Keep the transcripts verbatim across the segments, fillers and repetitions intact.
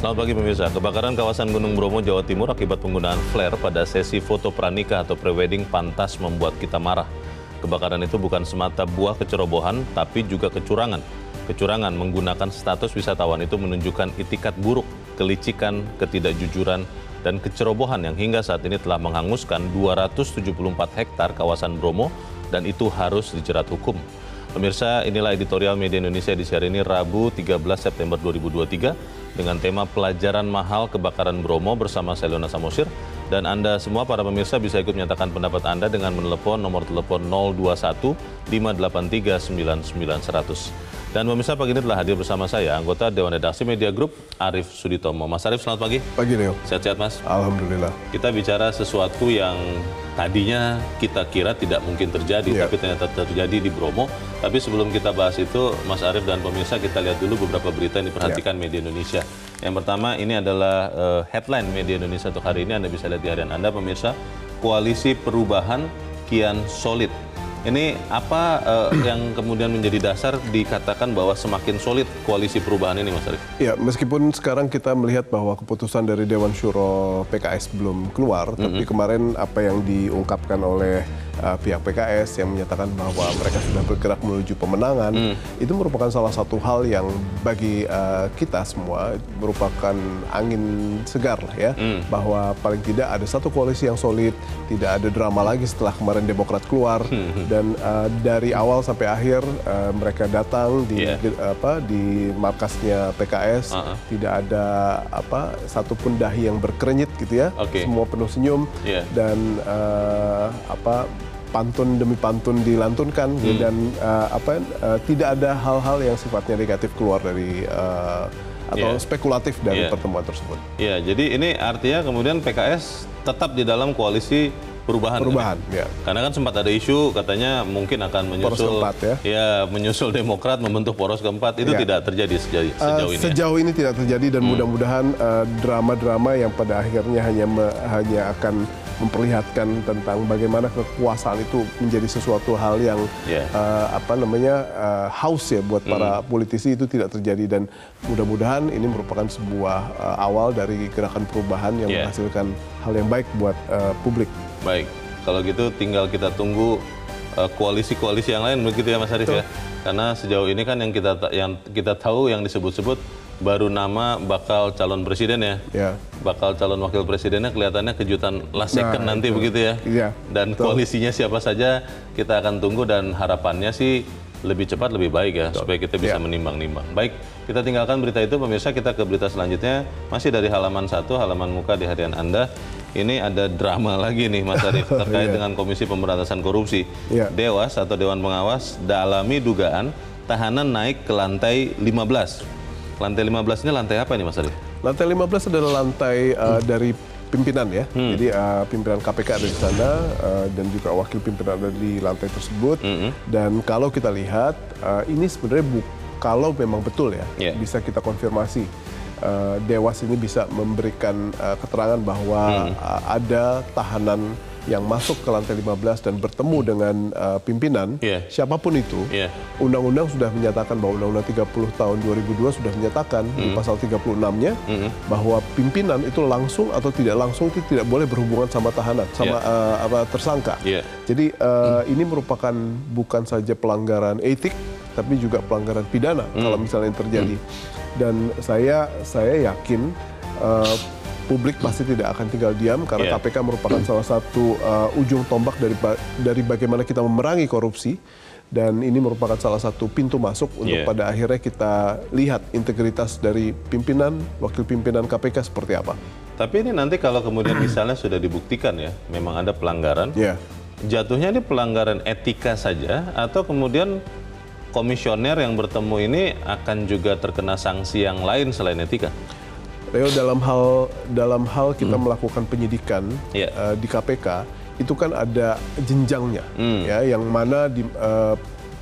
Selamat pagi pemirsa. Kebakaran kawasan Gunung Bromo, Jawa Timur akibat penggunaan flare pada sesi foto pranikah atau prewedding pantas membuat kita marah. Kebakaran itu bukan semata buah kecerobohan, tapi juga kecurangan. Kecurangan menggunakan status wisatawan itu menunjukkan itikat buruk, kelicikan, ketidakjujuran, dan kecerobohan yang hingga saat ini telah menghanguskan dua ratus tujuh puluh empat hektar kawasan Bromo dan itu harus dijerat hukum. Pemirsa, inilah editorial Media Indonesia di siang ini Rabu tiga belas September dua ribu dua puluh tiga dengan tema Pelajaran Mahal Kebakaran Bromo bersama saya Leona Samosir. Dan Anda semua para pemirsa bisa ikut menyatakan pendapat Anda dengan menelepon nomor telepon nol dua satu lima delapan tiga sembilan sembilan seratus. Dan pemirsa, pagi ini telah hadir bersama saya anggota Dewan Redaksi Media Group Arief Suditomo. Mas Arief, selamat pagi. Pagi, Leo. Sehat-sehat, Mas? Alhamdulillah. Kita bicara sesuatu yang tadinya kita kira tidak mungkin terjadi, yeah. tapi ternyata terjadi di Bromo. Tapi sebelum kita bahas itu, Mas Arief dan pemirsa, kita lihat dulu beberapa berita yang diperhatikan yeah. Media Indonesia. Yang pertama, ini adalah uh, headline Media Indonesia untuk hari ini. Anda bisa lihat di harian Anda, pemirsa. Koalisi Perubahan kian solid. Ini apa uh, yang kemudian menjadi dasar dikatakan bahwa semakin solid koalisi perubahan ini, Mas Arief? Ya, meskipun sekarang kita melihat bahwa keputusan dari Dewan Syuro P K S belum keluar, mm-hmm. tapi kemarin apa yang diungkapkan oleh uh, pihak P K S yang menyatakan bahwa mereka sudah bergerak menuju pemenangan, mm. itu merupakan salah satu hal yang bagi uh, kita semua merupakan angin segar lah ya, mm. bahwa paling tidak ada satu koalisi yang solid, tidak ada drama lagi setelah kemarin Demokrat keluar. Mm-hmm. Dan uh, dari awal sampai akhir uh, mereka datang di yeah. apa di markasnya P K S, uh-huh. tidak ada apa satupun dahi yang berkerenyit gitu ya, okay. semua penuh senyum yeah. dan uh, apa pantun demi pantun dilantunkan hmm. dan uh, apa uh, tidak ada hal-hal yang sifatnya negatif keluar dari uh, atau yeah. spekulatif dari yeah. pertemuan tersebut. Iya, yeah, jadi ini artinya kemudian P K S tetap di dalam koalisi perubahan. Perubahan, kan? ya. Karena kan sempat ada isu katanya mungkin akan menyusul poros keempat, ya. ya menyusul Demokrat membentuk poros keempat. Itu ya. tidak terjadi sejauh, sejauh uh, ini. Sejauh ya? ini tidak terjadi dan hmm. mudah-mudahan drama-drama uh, yang pada akhirnya hanya me, hanya akan memperlihatkan tentang bagaimana kekuasaan itu menjadi sesuatu hal yang yeah. uh, apa namanya uh, haus ya buat para mm. politisi, itu tidak terjadi dan mudah-mudahan ini merupakan sebuah uh, awal dari gerakan perubahan yang yeah. menghasilkan hal yang baik buat uh, publik. Baik, kalau gitu tinggal kita tunggu koalisi-koalisi uh, yang lain begitu ya Mas Arief ya. Karena sejauh ini kan yang kita yang kita tahu yang disebut-sebut baru nama bakal calon presiden ya. ya. Bakal calon wakil presidennya kelihatannya kejutan last second nah, nanti itu. begitu ya. ya dan betul. Koalisinya siapa saja kita akan tunggu dan harapannya sih lebih cepat lebih baik ya, betul. supaya kita bisa menimbang-nimbang. Baik, kita tinggalkan berita itu pemirsa, kita ke berita selanjutnya. Masih dari halaman satu, halaman muka di harian Anda. Ini ada drama lagi nih Mas Arief terkait yeah. dengan Komisi Pemberantasan Korupsi. Yeah. Dewas atau Dewan Pengawas dalami dugaan tahanan naik ke lantai lima belas. Lantai lima belas ini lantai apa nih Mas Arief? Lantai lima belas adalah lantai uh, hmm. dari pimpinan ya. Hmm. Jadi uh, pimpinan K P K ada di sana uh, dan juga wakil pimpinan ada di lantai tersebut. Hmm. Dan kalau kita lihat uh, ini sebenarnya bu kalau memang betul ya, yeah. bisa kita konfirmasi. Uh, Dewas ini bisa memberikan uh, keterangan bahwa hmm. uh, ada tahanan yang masuk ke lantai lima belas dan bertemu dengan uh, pimpinan, yeah. siapapun itu, undang-undang yeah. sudah menyatakan bahwa Undang-Undang tiga puluh tahun dua ribu dua sudah menyatakan mm. di pasal tiga puluh enam-nya mm. bahwa pimpinan itu langsung atau tidak langsung itu tidak boleh berhubungan sama tahanan, sama yeah. uh, apa tersangka. Yeah. Jadi uh, mm. ini merupakan bukan saja pelanggaran etik, tapi juga pelanggaran pidana mm. kalau misalnya terjadi. Mm. Dan saya saya yakin uh, publik pasti tidak akan tinggal diam karena yeah. K P K merupakan salah satu uh, ujung tombak dari dari bagaimana kita memerangi korupsi, dan ini merupakan salah satu pintu masuk untuk yeah. pada akhirnya kita lihat integritas dari pimpinan, wakil pimpinan K P K seperti apa. Tapi ini nanti kalau kemudian misalnya sudah dibuktikan ya memang ada pelanggaran, yeah. jatuhnya ini pelanggaran etika saja atau kemudian komisioner yang bertemu ini akan juga terkena sanksi yang lain selain etika? Leo, dalam hal dalam hal kita hmm. melakukan penyidikan yeah. uh, di K P K itu kan ada jenjangnya, hmm. ya, yang mana di, uh,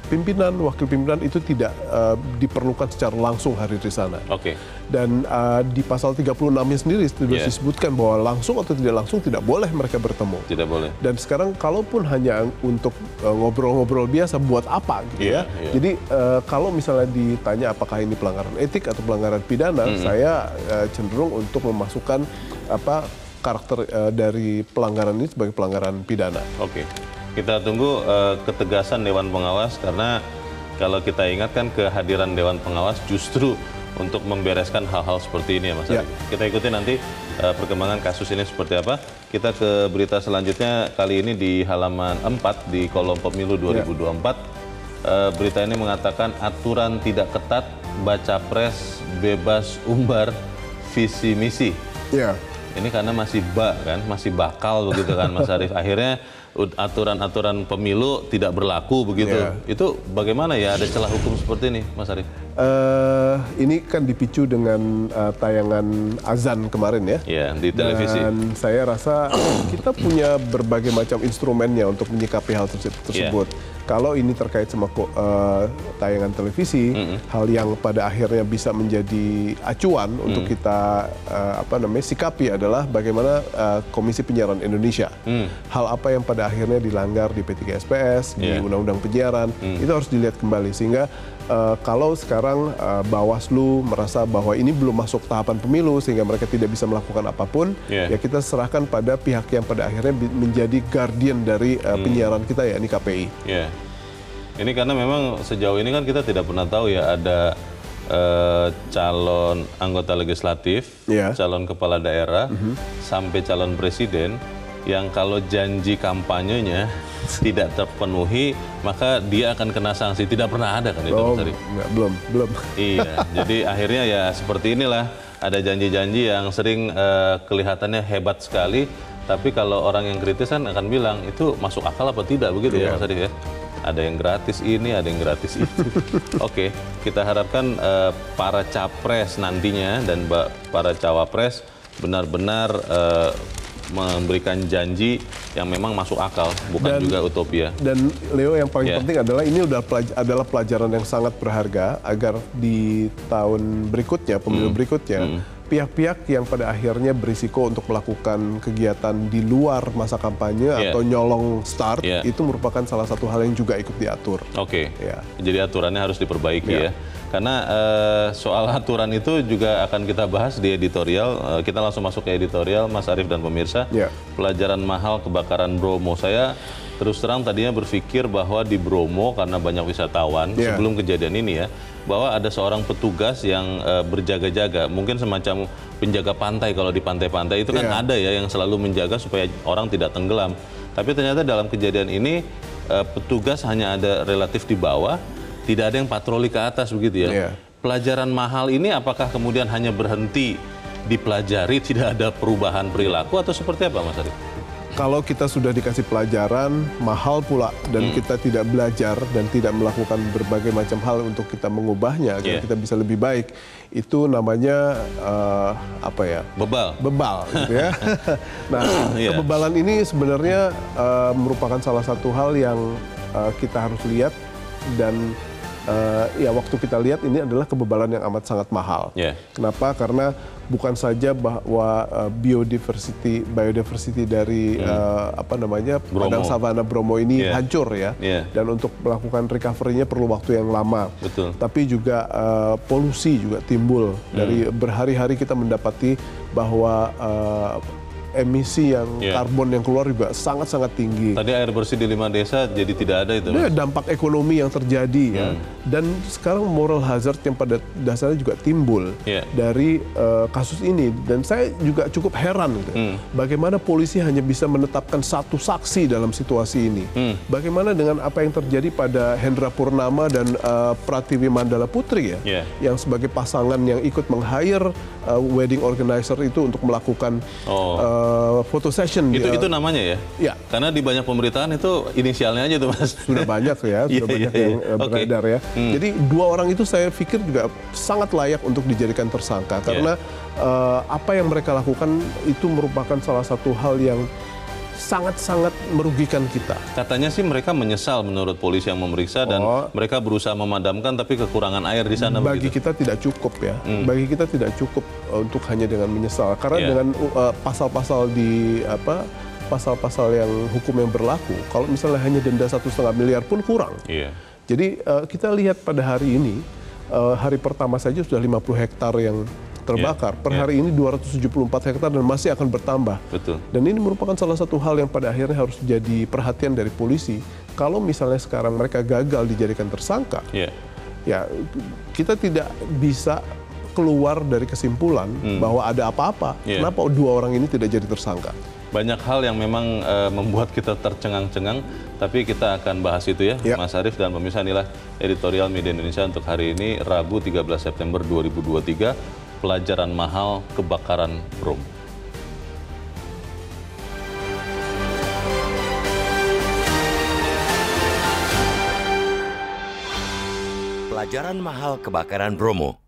pimpinan, wakil pimpinan itu tidak uh, diperlukan secara langsung hadir di sana. Oke. Okay. Dan uh, di pasal tiga puluh enam-nya sendiri sudah yeah. disebutkan bahwa langsung atau tidak langsung tidak boleh mereka bertemu. Tidak boleh. Dan sekarang kalaupun hanya untuk ngobrol-ngobrol uh, biasa, buat apa gitu yeah, ya? Yeah. Jadi uh, kalau misalnya ditanya apakah ini pelanggaran etik atau pelanggaran pidana, mm-hmm. saya uh, cenderung untuk memasukkan apa karakter uh, dari pelanggaran ini sebagai pelanggaran pidana. Oke. Okay. Kita tunggu uh, ketegasan Dewan Pengawas, karena kalau kita ingat kan kehadiran Dewan Pengawas justru untuk membereskan hal-hal seperti ini ya Mas Ari. Ya. Kita ikuti nanti uh, perkembangan kasus ini seperti apa. Kita ke berita selanjutnya, kali ini di halaman empat di kolom Pemilu dua ribu dua puluh empat. Ya. Uh, berita ini mengatakan aturan tidak ketat, baca pres bebas umbar visi misi. Ya. Ini karena masih ba kan, masih bakal begitu kan Mas Arief. Akhirnya aturan-aturan pemilu tidak berlaku begitu. Yeah. Itu bagaimana ya, ada celah hukum seperti ini Mas Arief? Uh, ini kan dipicu dengan uh, tayangan azan kemarin ya. Yeah, di televisi. Dan saya rasa kita punya berbagai macam instrumennya untuk menyikapi hal tersebut. Yeah. Kalau ini terkait sama uh, tayangan televisi, mm-hmm. hal yang pada akhirnya bisa menjadi acuan mm. untuk kita uh, apa namanya sikapi adalah bagaimana uh, Komisi Penyiaran Indonesia. Mm. Hal apa yang pada akhirnya dilanggar di P tiga S P S, yeah. di Undang-Undang Penyiaran, mm. itu harus dilihat kembali. Sehingga uh, kalau sekarang uh, Bawaslu merasa bahwa ini belum masuk tahapan pemilu sehingga mereka tidak bisa melakukan apapun, yeah. ya kita serahkan pada pihak yang pada akhirnya menjadi guardian dari uh, mm. penyiaran kita, yakni K P I. Yeah. Ini karena memang sejauh ini kan kita tidak pernah tahu ya ada uh, calon anggota legislatif, yeah. calon kepala daerah, mm-hmm. sampai calon presiden yang kalau janji kampanyenya tidak terpenuhi maka dia akan kena sanksi. Tidak pernah ada kan itu oh, Mas Ari? Enggak, belum, belum. Iya, jadi akhirnya ya seperti inilah, ada janji-janji yang sering uh, kelihatannya hebat sekali, tapi kalau orang yang kritis kan akan bilang itu masuk akal apa tidak begitu yeah. ya Mas Ari ya? Ada yang gratis ini, ada yang gratis itu. Oke, kita harapkan uh, para capres nantinya dan para cawapres benar-benar uh, memberikan janji yang memang masuk akal, bukan dan, juga utopia. Dan Leo, yang paling yeah. penting adalah ini udah pelaj adalah pelajaran yang sangat berharga agar di tahun berikutnya, pemilu mm. berikutnya, mm. pihak-pihak yang pada akhirnya berisiko untuk melakukan kegiatan di luar masa kampanye yeah. atau nyolong start, yeah. itu merupakan salah satu hal yang juga ikut diatur. Oke, okay. yeah. jadi aturannya harus diperbaiki yeah. ya. Karena uh, soal aturan itu juga akan kita bahas di editorial. Uh, kita langsung masuk ke editorial, Mas Arief dan pemirsa. Yeah. Pelajaran mahal kebakaran Bromo. Saya terus terang tadinya berpikir bahwa di Bromo karena banyak wisatawan, yeah. sebelum kejadian ini ya, bahwa ada seorang petugas yang uh, berjaga-jaga, mungkin semacam penjaga pantai. Kalau di pantai-pantai itu kan yeah. ada ya yang selalu menjaga supaya orang tidak tenggelam. Tapi ternyata dalam kejadian ini uh, petugas hanya ada relatif di bawah, tidak ada yang patroli ke atas begitu ya. Yeah. Pelajaran mahal ini apakah kemudian hanya berhenti dipelajari, tidak ada perubahan perilaku atau seperti apa Mas Arief? Kalau kita sudah dikasih pelajaran, mahal pula, dan hmm. kita tidak belajar dan tidak melakukan berbagai macam hal untuk kita mengubahnya agar yeah. kita bisa lebih baik, itu namanya uh, apa ya? Bebal. Bebal, gitu ya. Nah, yeah. kebebalan ini sebenarnya uh, merupakan salah satu hal yang uh, kita harus lihat, dan uh, ya waktu kita lihat ini adalah kebebalan yang amat sangat mahal. Yeah. Kenapa? Karena bukan saja bahwa uh, biodiversity biodiversity dari hmm. uh, apa namanya Bromo. padang savana Bromo ini yeah. hancur ya, yeah. dan untuk melakukan recovery-nya perlu waktu yang lama. Betul. Tapi juga uh, polusi juga timbul hmm. dari berhari-hari kita mendapati bahwa uh, emisi yang yeah. karbon yang keluar juga sangat-sangat tinggi. Tadi air bersih di lima desa jadi tidak ada itu. Nah, dampak ekonomi yang terjadi hmm. ya. Dan sekarang moral hazard yang pada dasarnya juga timbul yeah. dari uh, kasus ini. Dan saya juga cukup heran gitu. Hmm. Bagaimana polisi hanya bisa menetapkan satu saksi dalam situasi ini. Hmm. Bagaimana dengan apa yang terjadi pada Hendra Purnama dan uh, Pratiwi Mandala Putri ya, yeah. yang sebagai pasangan yang ikut meng-hire uh, wedding organizer itu untuk melakukan oh. uh, Uh, foto session. Itu dia, itu namanya ya? Ya. Karena di banyak pemberitaan itu inisialnya aja tuh Mas. Sudah banyak ya, sudah yeah, banyak yeah, yang yeah. beredar okay. ya. Hmm. Jadi dua orang itu saya pikir juga sangat layak untuk dijadikan tersangka karena yeah. uh, apa yang mereka lakukan itu merupakan salah satu hal yang sangat-sangat merugikan kita. Katanya sih mereka menyesal menurut polisi yang memeriksa dan Oh. mereka berusaha memadamkan tapi kekurangan air di sana. Bagi begitu. kita tidak cukup ya. Hmm. Bagi kita tidak cukup uh, untuk hanya dengan menyesal. Karena Yeah. dengan uh, pasal-pasal di apa pasal-pasal yang hukum yang berlaku, kalau misalnya hanya denda satu setengah miliar pun kurang. Iya. Jadi uh, kita lihat pada hari ini, uh, hari pertama saja sudah lima puluh hektar yang terbakar. Yeah. Per Yeah. hari ini dua ratus tujuh puluh empat hektar dan masih akan bertambah. Betul. Dan ini merupakan salah satu hal yang pada akhirnya harus jadi perhatian dari polisi. Kalau misalnya sekarang mereka gagal dijadikan tersangka, Iya. ya kita tidak bisa keluar dari kesimpulan Hmm. bahwa ada apa-apa. Yeah. Kenapa dua orang ini tidak jadi tersangka? Banyak hal yang memang eh, membuat kita tercengang-cengang, tapi kita akan bahas itu ya, Ya. Mas Arief dan pemirsa. Inilah editorial Media Indonesia untuk hari ini, Rabu tiga belas September dua ribu dua puluh tiga, pelajaran mahal kebakaran Bromo. Pelajaran mahal kebakaran Bromo.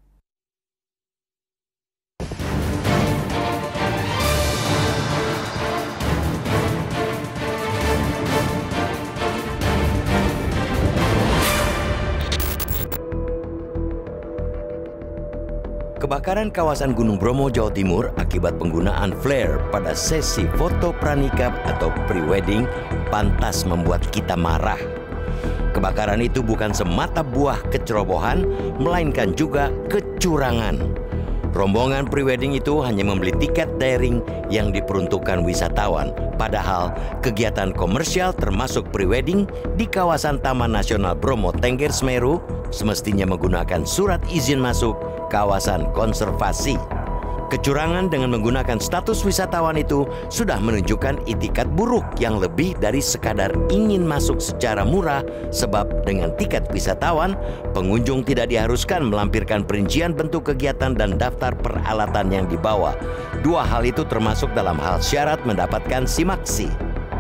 Kebakaran kawasan Gunung Bromo, Jawa Timur akibat penggunaan flare pada sesi foto pranikah atau pre-wedding pantas membuat kita marah. Kebakaran itu bukan semata buah kecerobohan, melainkan juga kecurangan. Rombongan pre-wedding itu hanya membeli tiket daring yang diperuntukkan wisatawan. Padahal kegiatan komersial termasuk pre-wedding di kawasan Taman Nasional Bromo Tengger Semeru semestinya menggunakan surat izin masuk kawasan konservasi. Kecurangan dengan menggunakan status wisatawan itu sudah menunjukkan itikat buruk yang lebih dari sekadar ingin masuk secara murah, sebab dengan tiket wisatawan, pengunjung tidak diharuskan melampirkan perincian bentuk kegiatan dan daftar peralatan yang dibawa. Dua hal itu termasuk dalam hal syarat mendapatkan simaksi.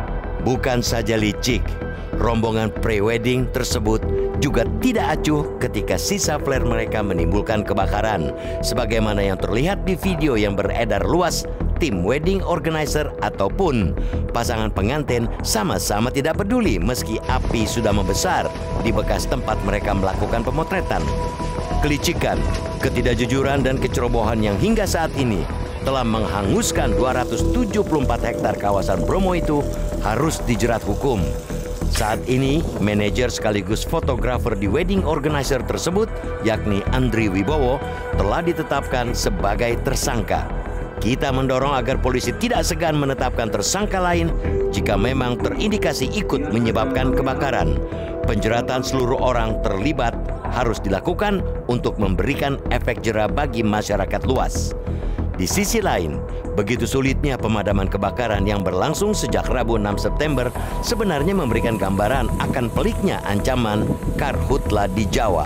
Bukan saja licik, rombongan pre-wedding tersebut juga tidak acuh ketika sisa flare mereka menimbulkan kebakaran. Sebagaimana yang terlihat di video yang beredar luas, tim wedding organizer ataupun pasangan pengantin sama-sama tidak peduli meski api sudah membesar di bekas tempat mereka melakukan pemotretan. Kelicikan, ketidakjujuran dan kecerobohan yang hingga saat ini telah menghanguskan dua ratus tujuh puluh empat hektar kawasan Bromo itu harus dijerat hukum. Saat ini, manajer sekaligus fotografer di wedding organizer tersebut, yakni Andri Wibowo, telah ditetapkan sebagai tersangka. Kita mendorong agar polisi tidak segan menetapkan tersangka lain jika memang terindikasi ikut menyebabkan kebakaran. Penjeratan seluruh orang terlibat harus dilakukan untuk memberikan efek jera bagi masyarakat luas. Di sisi lain, begitu sulitnya pemadaman kebakaran yang berlangsung sejak Rabu enam September sebenarnya memberikan gambaran akan peliknya ancaman karhutla di Jawa.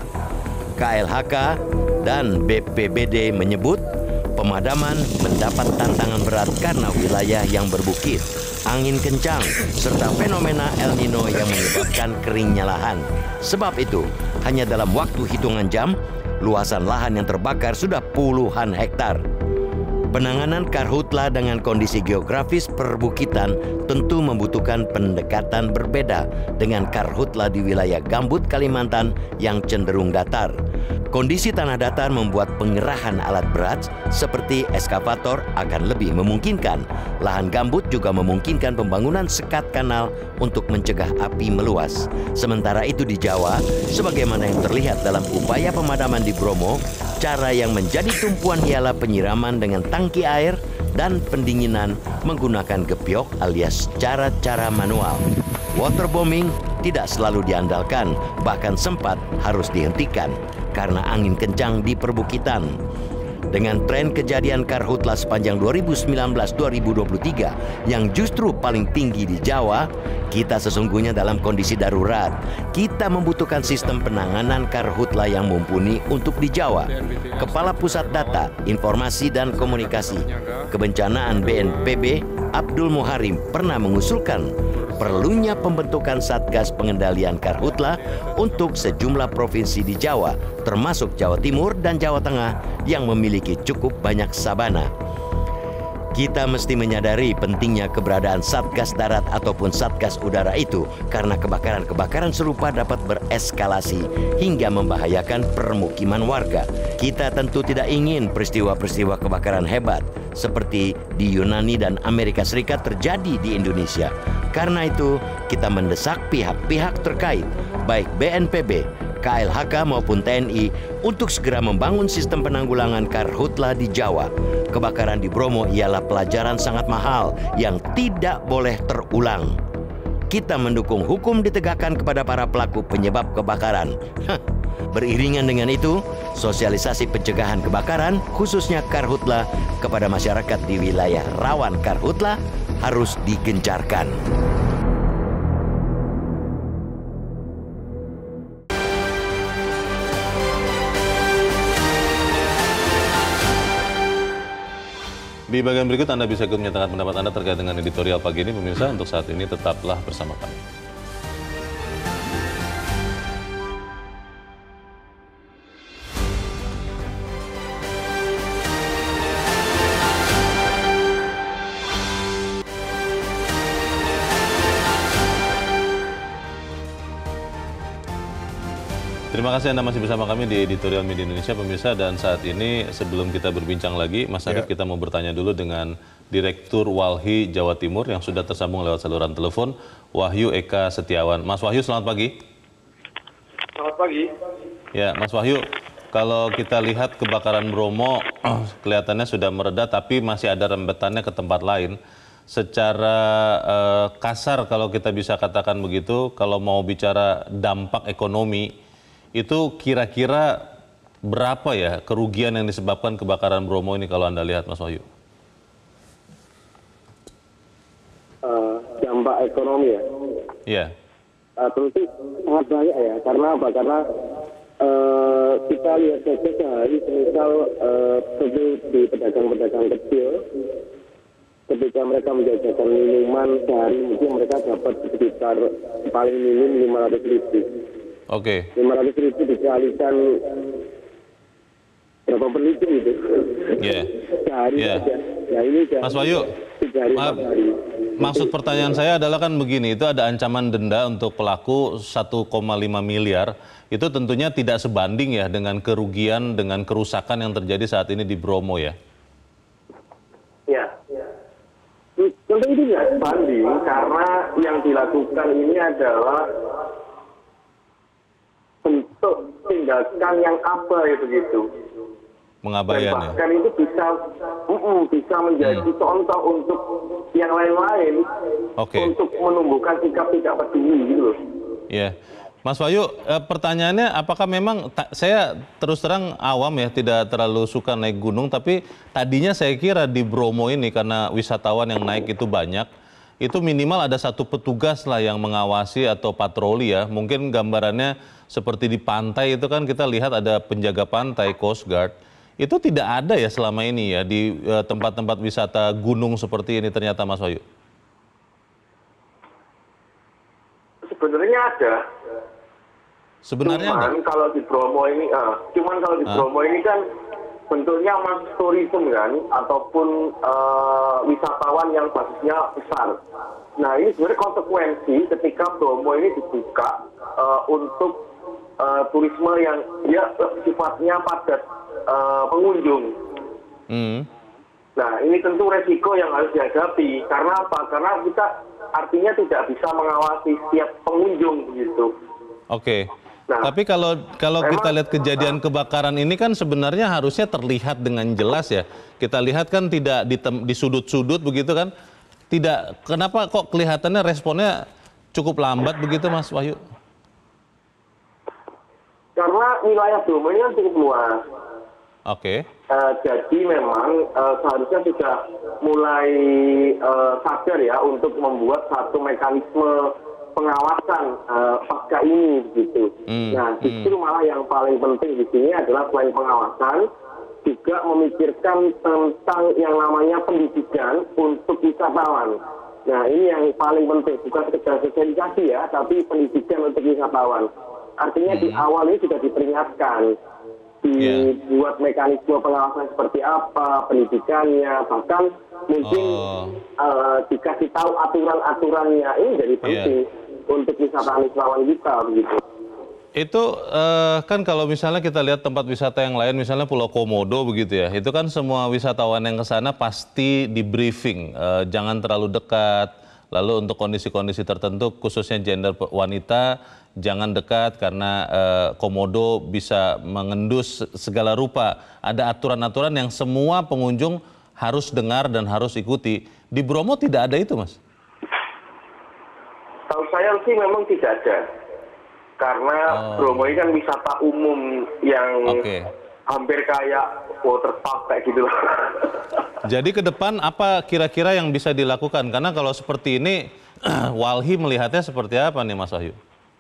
K L H K dan B P B D menyebut pemadaman mendapat tantangan berat karena wilayah yang berbukit, angin kencang, serta fenomena El Nino yang menyebabkan keringnya lahan. Sebab itu, hanya dalam waktu hitungan jam, luasan lahan yang terbakar sudah puluhan hektar. Penanganan karhutla dengan kondisi geografis perbukitan tentu membutuhkan pendekatan berbeda dengan karhutla di wilayah gambut Kalimantan yang cenderung datar. Kondisi tanah datar membuat pengerahan alat berat seperti eskavator akan lebih memungkinkan. Lahan gambut juga memungkinkan pembangunan sekat kanal untuk mencegah api meluas. Sementara itu di Jawa, sebagaimana yang terlihat dalam upaya pemadaman di Bromo, cara yang menjadi tumpuan ialah penyiraman dengan tangki air dan pendinginan menggunakan gebyok alias cara-cara manual. Waterbombing tidak selalu diandalkan, bahkan sempat harus dihentikan karena angin kencang di perbukitan. Dengan tren kejadian karhutla sepanjang dua ribu sembilan belas dua ribu dua puluh tiga yang justru paling tinggi di Jawa, kita sesungguhnya dalam kondisi darurat. Kita membutuhkan sistem penanganan karhutla yang mumpuni untuk di Jawa. Kepala Pusat Data, Informasi dan Komunikasi Kebencanaan B N P B, Abdul Muharim, pernah mengusulkan perlunya pembentukan Satgas Pengendalian Karhutla untuk sejumlah provinsi di Jawa, termasuk Jawa Timur dan Jawa Tengah yang memiliki cukup banyak sabana. Kita mesti menyadari pentingnya keberadaan Satgas Darat ataupun Satgas Udara itu karena kebakaran-kebakaran serupa dapat bereskalasi hingga membahayakan permukiman warga. Kita tentu tidak ingin peristiwa-peristiwa kebakaran hebat seperti di Yunani dan Amerika Serikat terjadi di Indonesia. Karena itu, kita mendesak pihak-pihak terkait, baik B N P B, K L H K maupun T N I untuk segera membangun sistem penanggulangan karhutla di Jawa. Kebakaran di Bromo ialah pelajaran sangat mahal yang tidak boleh terulang. Kita mendukung hukum ditegakkan kepada para pelaku penyebab kebakaran. Hah. Beriringan dengan itu, sosialisasi pencegahan kebakaran, khususnya karhutla, kepada masyarakat di wilayah rawan karhutla harus digencarkan. Di bagian berikut Anda bisa ikut menyatakan pendapat Anda terkait dengan editorial pagi ini. Pemirsa, untuk saat ini tetaplah bersama kami. Terima kasih Anda masih bersama kami di Editorial Media Indonesia, pemirsa. Dan saat ini sebelum kita berbincang lagi, Mas Arief, ya, kita mau bertanya dulu dengan Direktur Walhi Jawa Timur yang sudah tersambung lewat saluran telepon, Wahyu Eka Setiawan. Mas Wahyu, selamat pagi. Selamat pagi. Ya, Mas Wahyu, kalau kita lihat kebakaran Bromo kelihatannya sudah mereda, tapi masih ada rembetannya ke tempat lain. Secara eh, kasar kalau kita bisa katakan begitu, kalau mau bicara dampak ekonomi, itu kira-kira berapa ya kerugian yang disebabkan kebakaran Bromo ini kalau Anda lihat, Mas Wahyu? Uh, dampak ekonomi ya? Iya. Uh, tentu sangat banyak ya, karena apa? Karena uh, kita lihat saja sehari, misal uh, di pedagang-pedagang kecil, ketika mereka menjajakan minuman sehari, mungkin mereka dapat sekitar paling minim lima ratus ribu. Oke. Okay. lima ratus ribu dikalikan berapa per liter itu? Iya. Sehari yeah. saja. Ya, ini Mas Wahyu, hari, ma hari. maksud pertanyaan saya adalah kan begini, itu ada ancaman denda untuk pelaku satu koma lima miliar. Itu tentunya tidak sebanding ya dengan kerugian, dengan kerusakan yang terjadi saat ini di Bromo ya? Ya. Tentu itu tidak sebanding karena yang dilakukan ini adalah bentuk tindakan yang abai begitu. Pengabaian ya? Bahkan itu bisa uh -uh, bisa menjadi hmm. contoh untuk yang lain-lain, okay. untuk menumbuhkan sikap tidak peduli gitu loh. Iya. Mas Wahyu, eh, pertanyaannya apakah memang, saya terus terang awam ya, tidak terlalu suka naik gunung, tapi tadinya saya kira di Bromo ini karena wisatawan yang naik itu banyak, itu minimal ada satu petugas lah yang mengawasi atau patroli ya. Mungkin gambarannya seperti di pantai itu kan kita lihat ada penjaga pantai, Coast Guard. Itu tidak ada ya selama ini ya di tempat-tempat uh, wisata gunung seperti ini ternyata, Mas Wahyu? Sebenarnya ada. Sebenarnya cuman ada? kalau di Bromo ini, uh, cuman kalau di Bromo ini kan bentuknya mas tourism kan, ataupun uh, wisatawan yang basisnya besar. Nah ini sebenarnya konsekuensi ketika Bromo ini dibuka uh, untuk uh, turisme yang dia sifatnya padat uh, pengunjung. Hmm. Nah ini tentu resiko yang harus dihadapi. Karena apa? Karena kita artinya tidak bisa mengawasi setiap pengunjung gitu. Oke. Okay. Nah, tapi kalau kalau kita lihat kejadian kebakaran ini kan sebenarnya harusnya terlihat dengan jelas ya. Kita lihat kan tidak di, di sudut-sudut begitu kan. Tidak, kenapa kok kelihatannya responnya cukup lambat begitu, Mas Wahyu? Karena wilayah Bromo ini kan cukup luas. Oke. Okay. Uh, jadi memang uh, seharusnya sudah mulai uh, sadar ya untuk membuat satu mekanisme pengawasan uh, pasca ini gitu. Hmm, nah, justru hmm. malah yang paling penting di sini adalah selain pengawasan, juga memikirkan tentang yang namanya pendidikan untuk wisatawan. Nah, ini yang paling penting, bukan sekedar sosialisasi ya, tapi pendidikan untuk wisatawan. Artinya hmm. di awal ini sudah diperingatkan. dibuat yeah. mekanisme pengawasan seperti apa, pendidikannya, bahkan mungkin oh. uh, dikasih tahu aturan-aturannya. Ini jadi penting yeah. untuk wisatawan-wisatawan kita begitu. Itu uh, kan kalau misalnya kita lihat tempat wisata yang lain, misalnya Pulau Komodo begitu ya, itu kan semua wisatawan yang ke sana pasti di briefing, uh, jangan terlalu dekat, lalu untuk kondisi-kondisi tertentu khususnya gender wanita, jangan dekat karena uh, Komodo bisa mengendus segala rupa. Ada aturan-aturan yang semua pengunjung harus dengar dan harus ikuti. Di Bromo tidak ada itu, Mas? Tahu saya sih memang tidak ada. Karena oh. Bromo ini kan wisata umum yang okay. hampir kayak waterpark kayak gitu. Jadi ke depan apa kira-kira yang bisa dilakukan? Karena kalau seperti ini, Walhi melihatnya seperti apa nih, Mas Wahyu?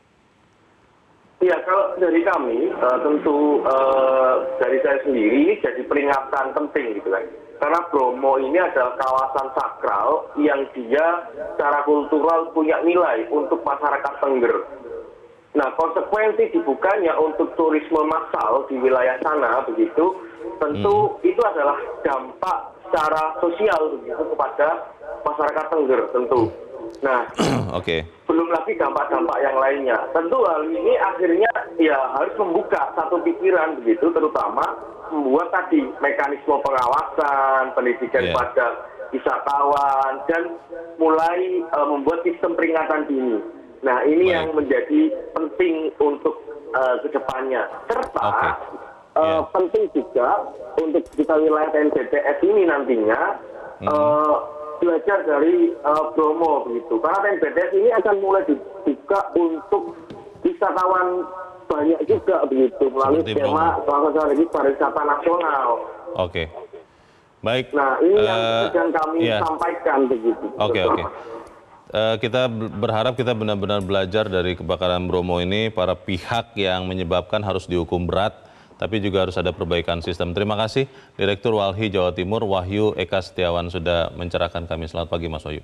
Iya, kalau dari kami, uh, tentu uh, dari saya sendiri ini jadi peringatan penting gitu kan. Karena Bromo ini adalah kawasan sakral yang dia secara kultural punya nilai untuk masyarakat Tengger. Nah, konsekuensi dibukanya untuk turisme massal di wilayah sana begitu, tentu hmm. itu adalah dampak secara sosial begitu kepada masyarakat Tengger tentu. Nah, okay. belum lagi dampak-dampak yang lainnya. Tentu hal ini akhirnya ya harus membuka satu pikiran begitu, terutama membuat tadi mekanisme pengawasan, pendidikan yeah. pada wisatawan, dan mulai uh, membuat sistem peringatan dini. Nah, ini Baik. yang menjadi penting untuk uh, kedepannya. Serta okay. uh, yeah. penting juga untuk kita wilayah N B T S ini nantinya hmm. uh, belajar dari uh, Bromo begitu. Karena N B T S ini akan mulai dibuka untuk wisatawan banyak juga begitu melalui skema strategi pariwisata nasional. Oke. Okay. Baik. Nah, ini uh, yang sedang kami yeah. sampaikan begitu. Oke, okay, oke. Okay. Uh, kita berharap kita benar-benar belajar dari kebakaran Bromo ini, para pihak yang menyebabkan harus dihukum berat, tapi juga harus ada perbaikan sistem. Terima kasih Direktur Walhi Jawa Timur, Wahyu Eka Setiawan, sudah mencerahkan kami. Selamat pagi, Mas Wahyu.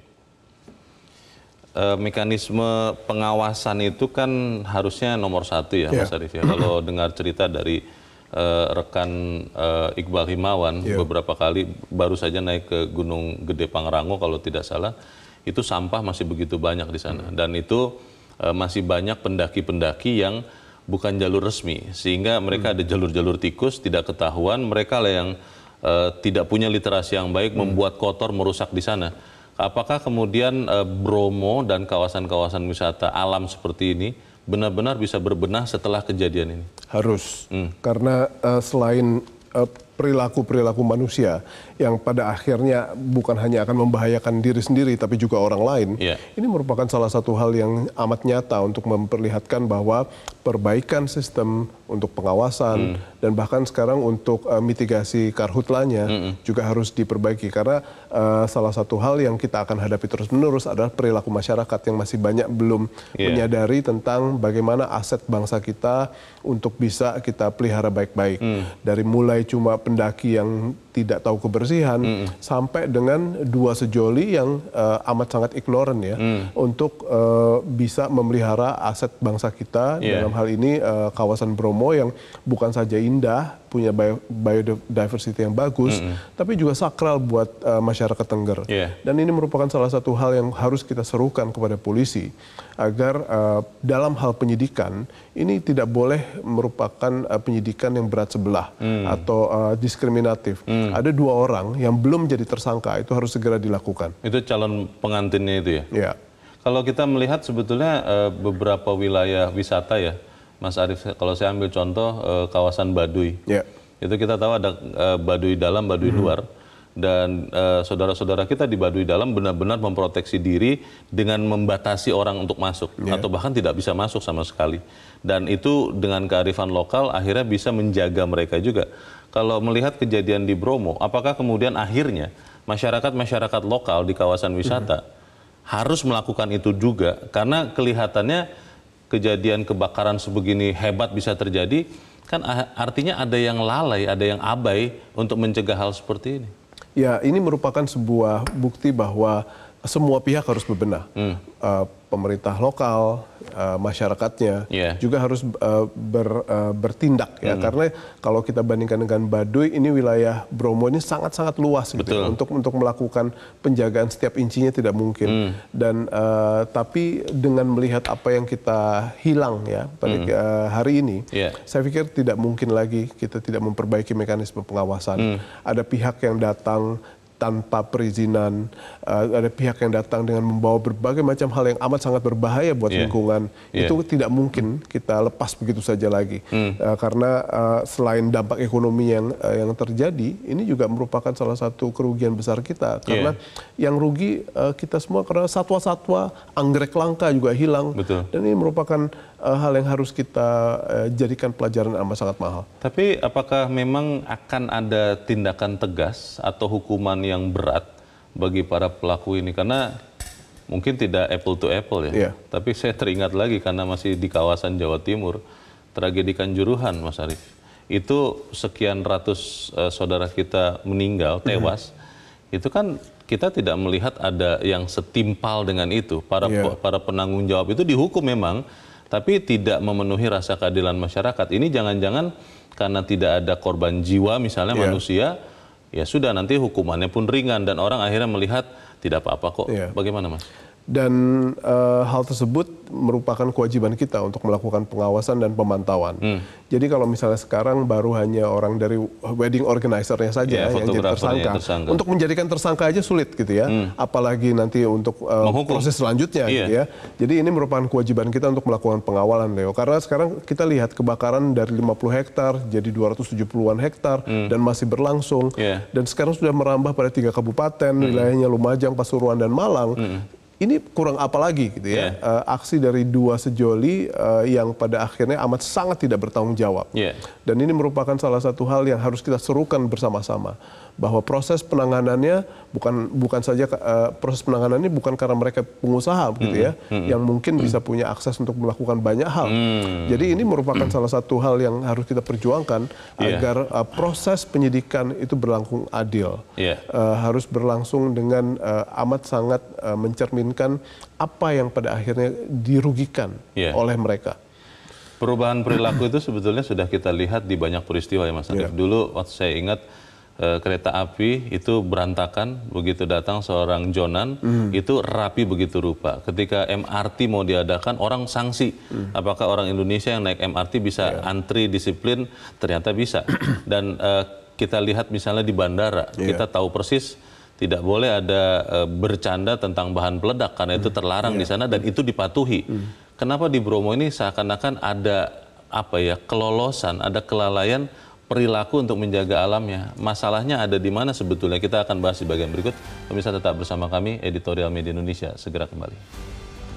Uh, mekanisme pengawasan itu kan harusnya nomor satu ya, yeah. Mas Arief ya. Kalau dengar cerita dari uh, rekan uh, Iqbal Himawan, yeah. beberapa kali baru saja naik ke Gunung Gede Pangrango kalau tidak salah, itu sampah masih begitu banyak di sana, dan itu uh, masih banyak pendaki-pendaki yang bukan jalur resmi, sehingga mereka hmm. ada jalur-jalur tikus, tidak ketahuan, mereka lah yang uh, tidak punya literasi yang baik, hmm. membuat kotor, merusak di sana. Apakah kemudian uh, Bromo dan kawasan-kawasan wisata alam seperti ini benar-benar bisa berbenah setelah kejadian ini? Harus, hmm. karena uh, selain uh, perilaku-perilaku manusia yang pada akhirnya bukan hanya akan membahayakan diri sendiri tapi juga orang lain, yeah. ini merupakan salah satu hal yang amat nyata untuk memperlihatkan bahwa perbaikan sistem untuk pengawasan mm. dan bahkan sekarang untuk uh, mitigasi karhutlanya mm -mm. juga harus diperbaiki, karena uh, salah satu hal yang kita akan hadapi terus-menerus adalah perilaku masyarakat yang masih banyak belum yeah. menyadari tentang bagaimana aset bangsa kita untuk bisa kita pelihara baik-baik. Mm. Dari mulai cuma pendaki yang tidak tahu kebersihan, mm. sampai dengan dua sejoli yang uh, amat sangat ignoran ya, mm. untuk uh, bisa memelihara aset bangsa kita, yeah. dalam hal ini uh, kawasan Bromo yang bukan saja indah, punya bio, biodiversity yang bagus, mm -hmm. tapi juga sakral buat uh, masyarakat Tengger. Yeah. Dan ini merupakan salah satu hal yang harus kita serukan kepada polisi, agar uh, dalam hal penyidikan, ini tidak boleh merupakan uh, penyidikan yang berat sebelah mm. atau uh, diskriminatif. Mm. Ada dua orang yang belum jadi tersangka, itu harus segera dilakukan. Itu calon pengantinnya itu ya? Iya. Yeah. Kalau kita melihat sebetulnya uh, beberapa wilayah wisata ya, Mas Arief, kalau saya ambil contoh uh, kawasan Baduy, yeah. itu kita tahu ada uh, Baduy dalam, Baduy mm-hmm. luar, dan saudara-saudara uh, kita di Baduy dalam benar-benar memproteksi diri dengan membatasi orang untuk masuk, yeah. atau bahkan tidak bisa masuk sama sekali. Dan itu dengan kearifan lokal akhirnya bisa menjaga mereka juga. Kalau melihat kejadian di Bromo, apakah kemudian akhirnya masyarakat-masyarakat lokal di kawasan wisata mm-hmm. harus melakukan itu juga? Karena kelihatannya kejadian kebakaran sebegini hebat bisa terjadi, kan artinya ada yang lalai, ada yang abai untuk mencegah hal seperti ini. Ya, ini merupakan sebuah bukti bahwa semua pihak harus berbenah. Hmm. Uh, pemerintah lokal, uh, masyarakatnya yeah. juga harus uh, ber, uh, bertindak ya. Hmm. Karena kalau kita bandingkan dengan Baduy, ini wilayah Bromo ini sangat-sangat luas gitu ya. Untuk untuk melakukan penjagaan setiap incinya tidak mungkin. Hmm. Dan uh, tapi dengan melihat apa yang kita hilang ya pada hmm. uh, hari ini, yeah. saya pikir tidak mungkin lagi kita tidak memperbaiki mekanisme pengawasan. Hmm. Ada pihak yang datang tanpa perizinan, uh, ada pihak yang datang dengan membawa berbagai macam hal yang amat sangat berbahaya buat yeah. lingkungan. Yeah. Itu tidak mungkin kita lepas begitu saja lagi. Mm. Uh, karena uh, selain dampak ekonomi yang uh, yang terjadi, ini juga merupakan salah satu kerugian besar kita. Karena yeah. yang rugi uh, kita semua karena satwa-satwa, anggrek langka juga hilang. Betul. Dan ini merupakan uh, hal yang harus kita uh, jadikan pelajaran amat sangat mahal. Tapi apakah memang akan ada tindakan tegas atau hukuman yang berat bagi para pelaku ini? Karena mungkin tidak apple to apple ya, yeah. tapi saya teringat lagi karena masih di kawasan Jawa Timur, tragedi Kanjuruhan, Mas Arief. Itu sekian ratus uh, saudara kita meninggal, tewas. Mm-hmm. Itu kan kita tidak melihat ada yang setimpal dengan itu. Para yeah. para penanggung jawab itu dihukum memang, tapi tidak memenuhi rasa keadilan masyarakat. Ini jangan-jangan karena tidak ada korban jiwa misalnya yeah. manusia, ya sudah nanti hukumannya pun ringan dan orang akhirnya melihat tidak apa-apa kok. Yeah. Bagaimana Mas? Dan uh, hal tersebut merupakan kewajiban kita untuk melakukan pengawasan dan pemantauan. Hmm. Jadi kalau misalnya sekarang baru hanya orang dari wedding organizer-nya saja yeah, yang jadi tersangka. tersangka, untuk menjadikan tersangka aja sulit gitu ya, hmm. apalagi nanti untuk uh, proses selanjutnya yeah. gitu ya. Jadi ini merupakan kewajiban kita untuk melakukan pengawalan, Leo. Karena sekarang kita lihat kebakaran dari lima puluh hektar jadi dua ratus tujuh puluhan hektar hmm. dan masih berlangsung. Yeah. Dan sekarang sudah merambah pada tiga kabupaten, hmm. wilayahnya Lumajang, Pasuruan, dan Malang. Hmm. Ini kurang apa lagi gitu ya, yeah. uh, aksi dari dua sejoli uh, yang pada akhirnya amat sangat tidak bertanggung jawab. Yeah. Dan ini merupakan salah satu hal yang harus kita serukan bersama-sama, bahwa proses penanganannya bukan bukan saja uh, proses penanganannya bukan karena mereka pengusaha gitu ya, mm-hmm. yang mungkin mm-hmm. bisa punya akses untuk melakukan banyak hal. Mm-hmm. Jadi ini merupakan mm-hmm. salah satu hal yang harus kita perjuangkan yeah. agar uh, proses penyidikan itu berlangsung adil, yeah. uh, harus berlangsung dengan uh, amat sangat uh, mencerminkan apa yang pada akhirnya dirugikan yeah. oleh mereka. Perubahan perilaku itu sebetulnya sudah kita lihat di banyak peristiwa ya Mas Arief. Yeah. Dulu waktu saya ingat e, kereta api itu berantakan, begitu datang seorang jonan, mm. itu rapi begitu rupa. Ketika M R T mau diadakan, orang sanksi. Mm. Apakah orang Indonesia yang naik M R T bisa yeah. antri disiplin? Ternyata bisa. Dan e, kita lihat misalnya di bandara, yeah. kita tahu persis tidak boleh ada e, bercanda tentang bahan peledak karena itu terlarang hmm. di sana dan itu dipatuhi. Hmm. Kenapa di Bromo ini seakan-akan ada apa ya kelolosan, ada kelalaian perilaku untuk menjaga alamnya? Masalahnya ada di mana sebetulnya? Kita akan bahas di bagian berikut. Pemirsa tetap bersama kami, Editorial Media Indonesia segera kembali.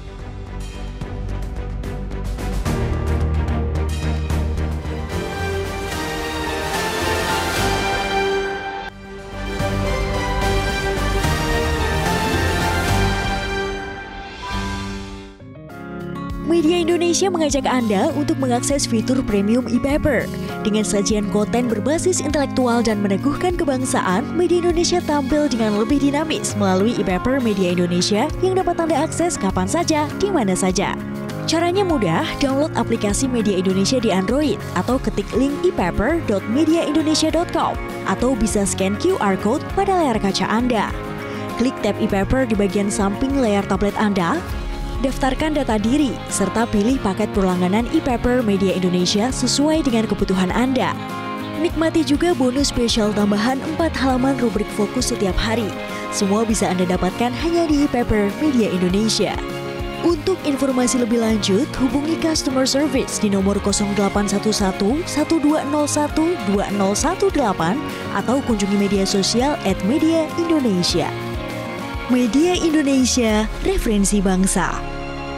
Media Indonesia mengajak Anda untuk mengakses fitur premium e-paper. Dengan sajian konten berbasis intelektual dan meneguhkan kebangsaan, Media Indonesia tampil dengan lebih dinamis melalui e-paper Media Indonesia yang dapat Anda akses kapan saja, di mana saja. Caranya mudah, download aplikasi Media Indonesia di Android atau ketik link e paper dot media indonesia dot com atau bisa scan Q R code pada layar kaca Anda. Klik tab e-paper di bagian samping layar tablet Anda. Daftarkan data diri, serta pilih paket berlangganan e-paper Media Indonesia sesuai dengan kebutuhan Anda. Nikmati juga bonus spesial tambahan empat halaman rubrik fokus setiap hari. Semua bisa Anda dapatkan hanya di e-paper Media Indonesia. Untuk informasi lebih lanjut, hubungi customer service di nomor nol delapan satu satu, satu dua nol satu, dua nol satu delapan atau kunjungi media sosial at Media Indonesia. Media Indonesia, referensi bangsa.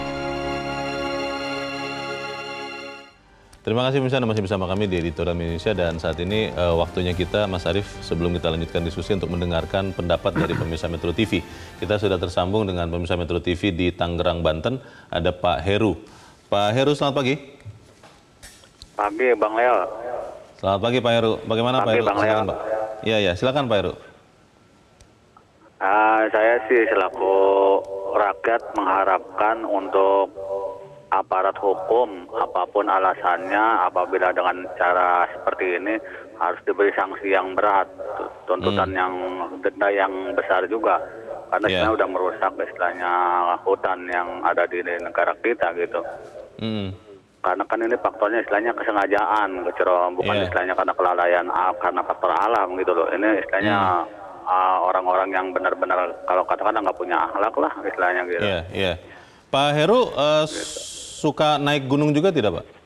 Terima kasih pemirsa, Anda masih bersama kami di Editorial Indonesia dan saat ini uh, waktunya kita, Mas Arief, sebelum kita lanjutkan diskusi untuk mendengarkan pendapat dari pemirsa Metro T V. Kita sudah tersambung dengan pemirsa Metro T V di Tangerang, Banten. Ada Pak Heru. Pak Heru, selamat pagi. Pagi, Bang Leo. Selamat pagi, Pak Heru. Bagaimana pagi, Pak Heru? Bang Leo. Iya, ya, silakan Pak Heru. Uh, Uh, saya sih selaku rakyat mengharapkan untuk aparat hukum, apapun alasannya, apabila dengan cara seperti ini harus diberi sanksi yang berat, tuntutan hmm. yang denda yang besar juga, karena yeah. sebenarnya udah merusak istilahnya hutan yang ada di negara kita gitu. Hmm. Karena kan ini faktornya istilahnya kesengajaan, kecerobohan, bukan yeah. istilahnya karena kelalaian, karena faktor alam gitu loh. Ini istilahnya hmm. orang-orang uh, yang benar-benar kalau katakan nggak punya akhlak lah istilahnya gitu. Iya, yeah, iya. Yeah. Pak Heru uh, gitu. Suka naik gunung juga tidak, Pak?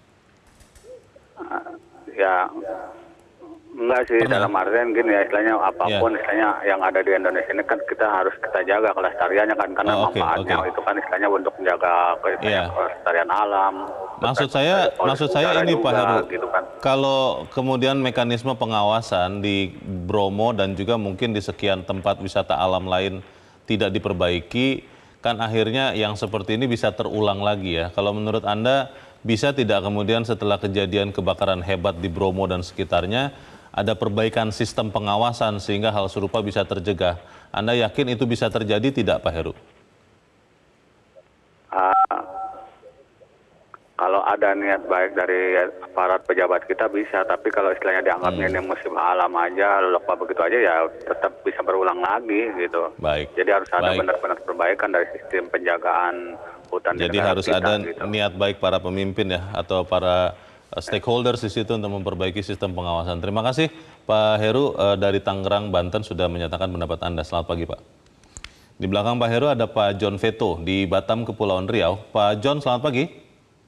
Uh, ya, enggak sih. Pernah? Dalam artian gini ya, istilahnya apapun yeah. istilahnya yang ada di Indonesia ini kan kita harus kita jaga kelestariannya kan, karena oh, okay, manfaatnya okay. itu kan istilahnya untuk menjaga yeah. kelestarian alam. Maksud saya, maksud saya ini juga, Pak Heru, gitu kan. Kalau kemudian mekanisme pengawasan di Bromo dan juga mungkin di sekian tempat wisata alam lain tidak diperbaiki, kan akhirnya yang seperti ini bisa terulang lagi ya. Kalau menurut Anda, bisa tidak kemudian setelah kejadian kebakaran hebat di Bromo dan sekitarnya, ada perbaikan sistem pengawasan sehingga hal serupa bisa tercegah? Anda yakin itu bisa terjadi tidak, Pak Heru? Uh, kalau ada niat baik dari aparat pejabat kita bisa, tapi kalau istilahnya dianggapnya hmm. ini musim alam aja, lupa begitu aja ya tetap bisa berulang lagi gitu. Baik. Jadi harus ada benar-benar perbaikan dari sistem penjagaan hutan. Jadi harus kita, ada gitu. Niat baik para pemimpin ya, atau para stakeholders di situ untuk memperbaiki sistem pengawasan. Terima kasih Pak Heru uh, dari Tangerang, Banten sudah menyatakan pendapat Anda. Selamat pagi Pak. Di belakang Pak Heru ada Pak John Veto di Batam, Kepulauan Riau. Pak John, selamat pagi.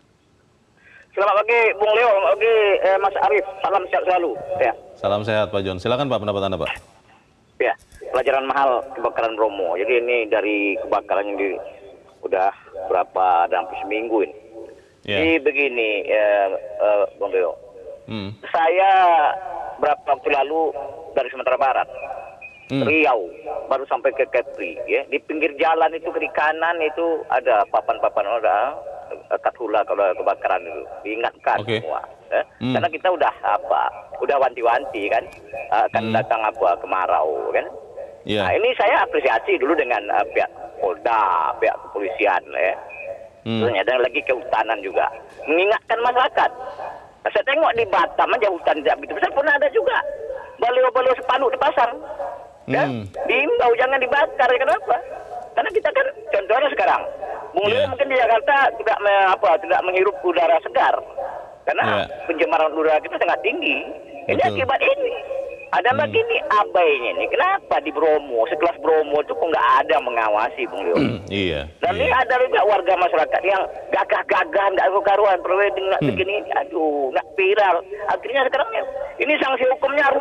Selamat pagi Bung Leo, selamat pagi eh, Mas Arif. Salam sehat selalu. Ya. Salam sehat Pak John. Silakan Pak, pendapat Anda Pak. Ya, pelajaran mahal kebakaran Bromo. Jadi ini dari kebakaran yang di, udah berapa dan hampir seminggu ini. Yeah. Jadi begini, eh, eh, Bung Leo. Hmm. Saya berapa waktu lalu dari Sumatera Barat, hmm. Riau, baru sampai ke Kepri. Ya. Di pinggir jalan itu kiri kanan itu ada papan-papan ada kathula kalau kebakaran itu, diingatkan okay. semua. Eh? Hmm. Karena kita udah apa, udah wanti-wanti kan, akan hmm. datang apa kemarau kan. Yeah. Nah, ini saya apresiasi dulu dengan uh, pihak Polda, pihak kepolisian, ya. Hmm. Terus ada lagi kehutanan juga, mengingatkan masyarakat. Nah, saya tengok di Batam aja hutan tidak begitu besar pun ada juga baliho-baliho spanduk dipasang, kan? Hmm. Diimbau jangan dibakar, kenapa? Karena kita kan contohnya sekarang, Bung Leo yeah. mungkin di Jakarta tidak me, apa tidak menghirup udara segar, karena yeah. pencemaran udara kita sangat tinggi. Ini Betul. Akibat ini. Ada hmm. lagi nih abainya nih. Kenapa di Bromo, sekelas Bromo itu kok nggak ada mengawasi, Bung Leo? Iya. Dan iya. ini ada juga warga masyarakat yang gagah-gagah, nggak karu-karuan, prewedding nggak hmm. begini, aduh, nggak viral. Akhirnya sekarang ini sanksi hukumnya harus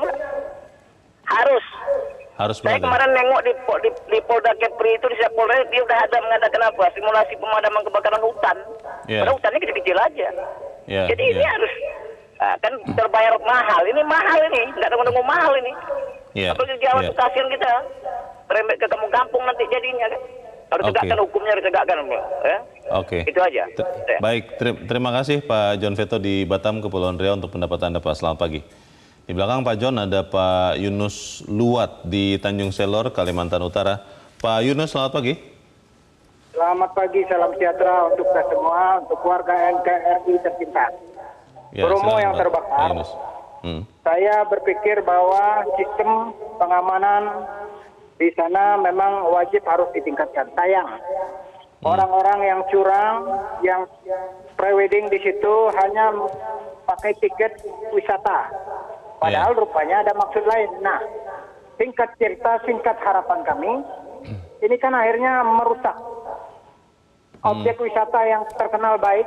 harus. Harus Saya kemarin nengok di, di, di Polda Kepri itu, di Polda dia udah ada mengadakan apa? Simulasi pemadaman kebakaran hutan. Yeah. Padahal hutannya kecil-kecil aja. Yeah. Jadi yeah. ini harus uh, kan terbayar mahal. Ini mahal ini, nggak tunggu-tunggu mahal ini. Yeah. Apalagi jawab yeah. kasihan kita, rembek ke kampung-kampung nanti jadinya kan. Harus okay. tegakkan hukumnya, harus tegakkan. Ya? Oke. Okay. Itu aja. Ter Baik, ter terima kasih Pak John Veto di Batam, Kepulauan Riau untuk pendapat Anda Pak. Selamat pagi. Di belakang Pak John ada Pak Yunus Luat di Tanjung Selor, Kalimantan Utara. Pak Yunus, selamat pagi. Selamat pagi, salam sejahtera untuk kita semua, untuk warga N K R I tercinta. Ya, Bromo yang terbakar. Hmm. Saya berpikir bahwa sistem pengamanan di sana memang wajib harus ditingkatkan. Sayang, orang-orang hmm. yang curang, yang prewedding di situ hanya pakai tiket wisata. Padahal yeah. rupanya ada maksud lain. Nah, singkat cerita, singkat harapan kami, hmm. ini kan akhirnya merusak objek hmm. wisata yang terkenal baik.